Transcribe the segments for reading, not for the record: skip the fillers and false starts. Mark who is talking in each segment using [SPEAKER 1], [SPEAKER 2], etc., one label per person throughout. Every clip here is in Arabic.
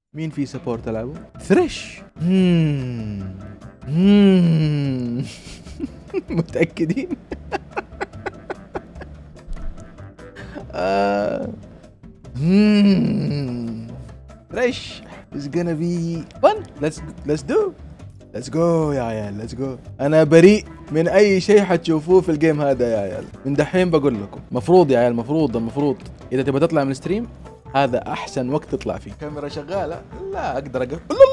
[SPEAKER 1] مين في سبورت العبه؟ ثريش. متأكدين؟ ثريش is gonna be fun. let's go يا عيال. let's go. انا بريء من اي شيء حتشوفوه في الجيم هذا يا عيال. من دحين بقول لكم مفروض يا عيال، المفروض اذا تبغى تطلع من الستريم هذا احسن وقت تطلع فيه. كاميرا شغاله؟ لا اقدر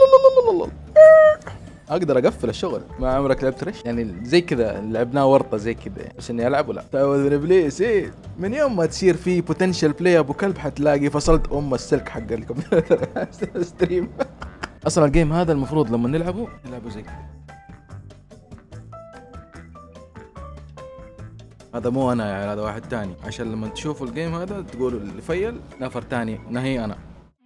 [SPEAKER 1] اقدر اقفل الشغل. ما عمرك لعبت رش؟ يعني زي كذا لعبناه ورطه زي كذا بس اني العب ولا تعوذ من ابليس. ايه من يوم ما تصير في بوتنشال بلاي ابو كلب حتلاقي فصلت السلك حق الكمبيوتر ستريم. اصلا الجيم هذا المفروض لما نلعبه زي كذا. هذا مو انا يعني، هذا واحد تاني، عشان لما تشوفوا الجيم هذا تقولوا اللي فيل نفر تاني نهي انا.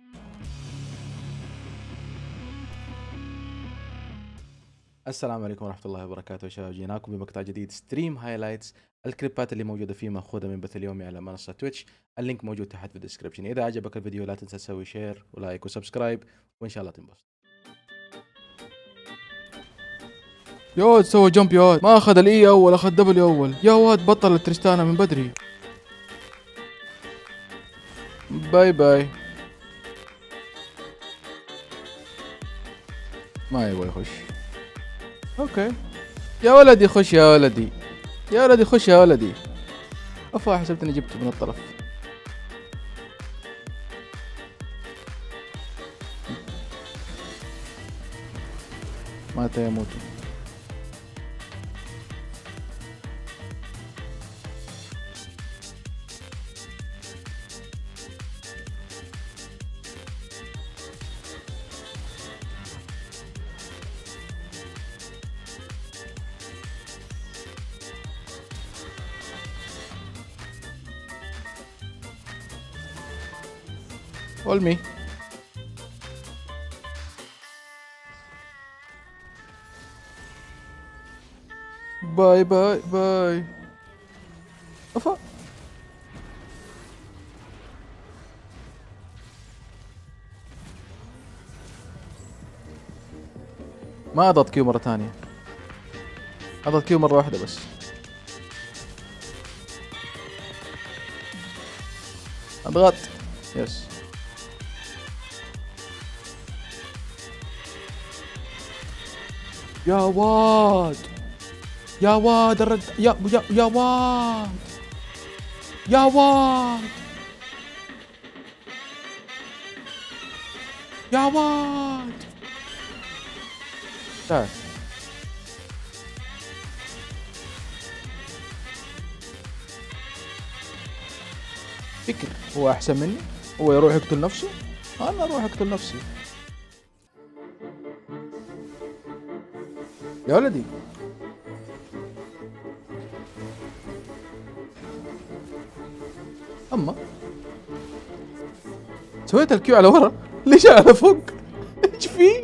[SPEAKER 1] السلام عليكم ورحمة الله وبركاته يا شباب. جيناكم بمقطع جديد ستريم هايلايتس. الكليبات اللي موجودة فيه مأخوذة من بث اليومي على منصة تويتش. اللينك موجود تحت في الديسكربشن. إذا عجبك الفيديو لا تنسى تسوي شير ولايك وسبسكرايب وإن شاء الله تنبسط. يا واد سوى جمب يا واد، ما أخذ الإي أول، أخذ دبليو أول. يا واد بطل التريستانا من بدري. باي باي. ما يبغى يخش. اوكي يا ولدي خش يا ولدي، يا ولدي خش يا ولدي. افا حسبت اني جبته من الطرف. مات يموت. Hold me. باي باي باي. افا ما اضغط كيو مرة ثانية، اضغط كيو مرة واحدة بس. اضغط يس. يا واد يا واد الرد يا واد يا واد يا واد. تعال فكر، هو احسن مني؟ هو يروح يقتل نفسه؟ انا اروح اقتل نفسي يا ولدي. اما سويت الكيو على ورا ليش على فوق؟ ايش فيه؟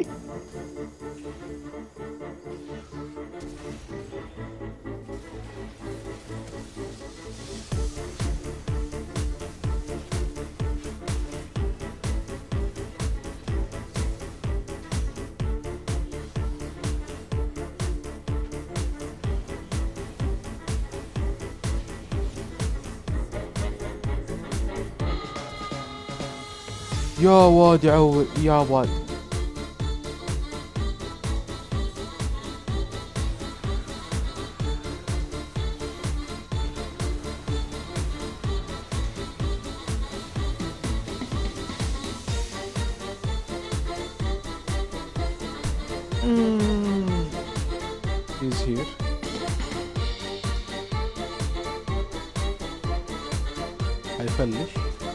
[SPEAKER 1] يا واد يعود يا واد. He's here. حيفلش.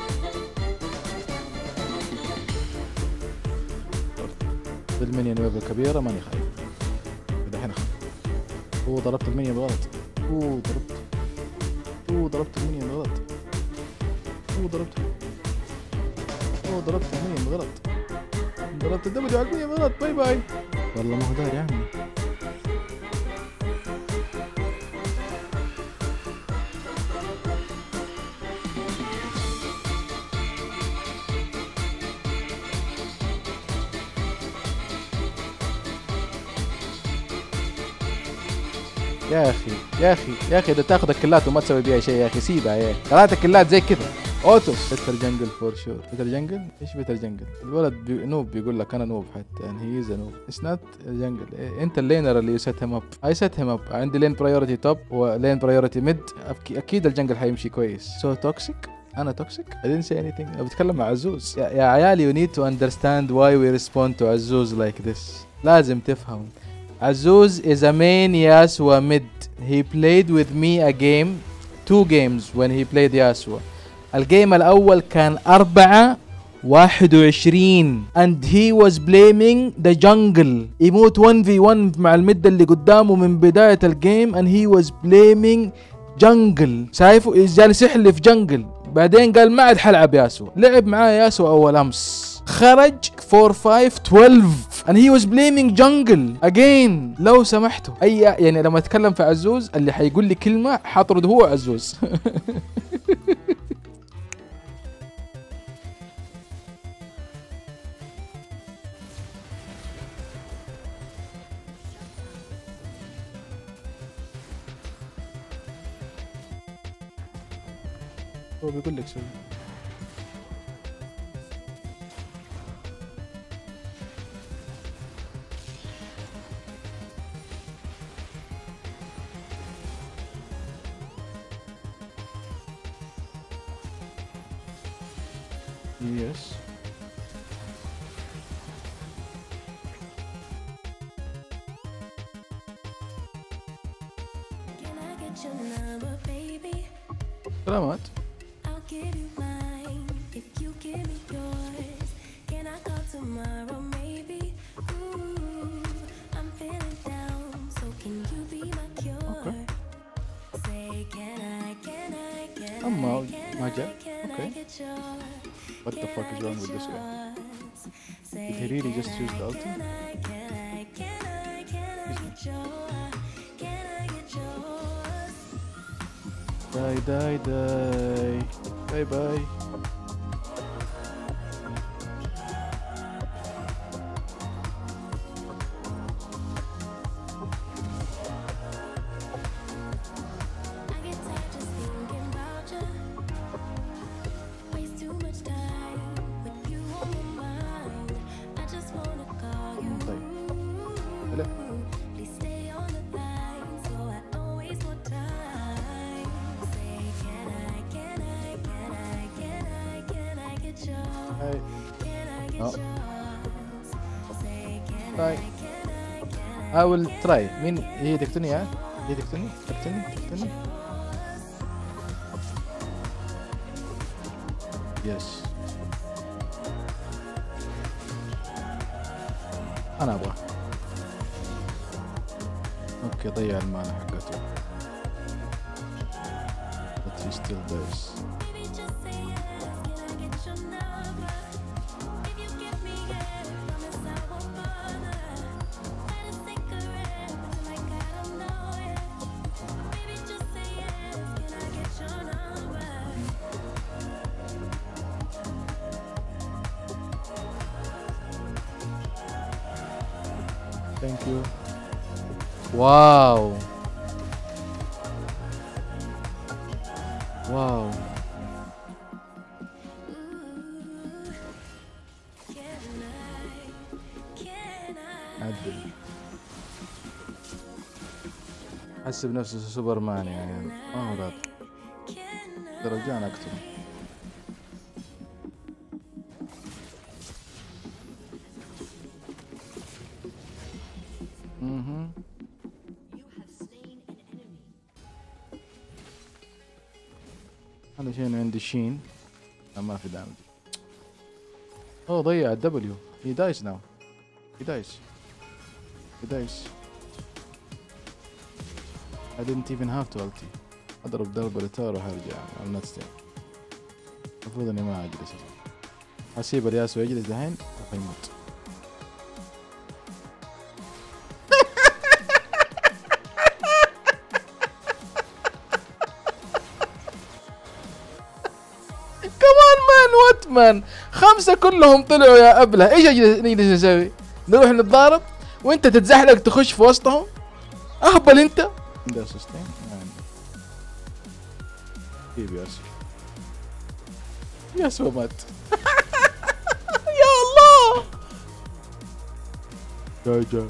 [SPEAKER 1] بالمنيون ويب الكبيرة ماني خايف. دحين اخاف. ضربت المنيون بغلط. ضربت المنيون بغلط. ضربت المنيون بغلط. ضربت الدبليو على المنيون بغلط. باي باي. والله ما هو داري عني. يا اخي يا اخي يا اخي ده تاخذ الكلات وما تسوي بيها شيء يا اخي، سيبها يا اخي. 3 كلات زي كذا اوتوس. بيتر جنجل فور شور. بيتر جنجل؟ ايش بيتر جنجل؟ الولد نوب بيقول لك انا نوب حتى يعني هي از نوب. اتس نوت جنجل. انت اللينر اللي سيت هيم اب. اي سيت هيم اب. عندي لين برايورتي توب ولين برايورتي ميد. اكيد الجنجل حيمشي كويس. سو توكسيك. انا توكسيك؟ I didn't say anything. انا بتكلم مع عزوز. يا عيالي you need to understand why we respond to عزوز like this. لازم تفهم. عزوز is a main Yasuo mid. He played with me a game, 2 games when he played Yasuo. الجيم الأول كان 4-21 and he was blaming the jungle. يموت 1v1 مع المد اللي قدامه من بداية الجيم and he was blaming jungle. شايفه جالس يحلف جنجل. بعدين قال ما عاد حلعب ياسو. لعب معاه ياسو أول أمس خرج 4-5-12 and he was blaming jungle again. لو سمحتوا يعني لما اتكلم في عزوز اللي حيقول لي كلمة حطرد هو عزوز. هو بيقول لك سوي. Yes. سلامات. أما ما جاء. Okay. What the fuck is wrong with this guy? Did he really just choose the ulti? Die, die, die. Bye bye. No. Try. I will try. مين هي تقتلني يا؟ هي تقتلني؟ تقتلني؟ Yes. أنا أبغى. أوكي ضيع المانا حقته. But he still does. Thank you. Wow. Wow. عدل. حس بنفسه سوبرمان يعني ما هو ذاك. رجعنا اقتله. هذا شيء عندي شين ما في دامج. اوه ضيع الدبليو. he dies now. he dies. I didn't even have to ulti. اضرب ضربة لتار وهرجع. I'm not staying. المفروض اني ما اجلس. حسيب الياس ويجلس دحين وحيموت. مان 5 كلهم طلعوا يا ابله. ايش نجلس نسوي؟ نروح نتضارب وانت تتزحلق تخش في وسطهم؟ اهبل انت. عنده سستين يعني. جيب ياسو. ياسو مات. يا الله. جاي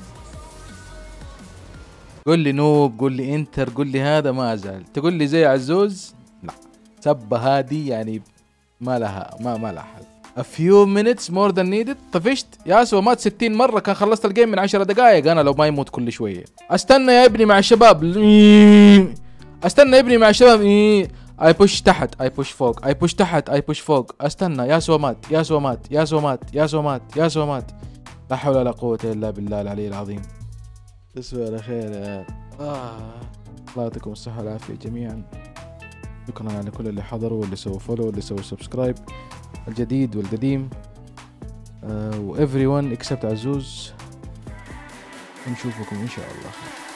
[SPEAKER 1] قول لي نوب، قول لي انتر، قول لي هذا، ما ازعل. تقول لي زي عزوز، لا سبة هذه يعني ما لها حل. A few minutes more than needed. طفشت. ياسو مات 60 مرة، كان خلصت الجيم من 10 دقائق انا لو ما يموت كل شوية. استنى يا ابني مع الشباب. استنى يا ابني مع الشباب. اي بوش تحت، اي بوش فوق، اي بوش تحت، اي بوش فوق. استنى. ياسو مات، ياسو مات، ياسو مات، ياسو مات، ياسو مات. لا حول ولا قوة الا بالله العلي العظيم. تصبحوا على خير يا الله يعطيكم الصحة والعافية جميعا. شكرا على كل اللي حضروا واللي سووا فولو واللي سووا سبسكرايب، الجديد والقديم، و everyone except عزوز. نشوفكم إن شاء الله.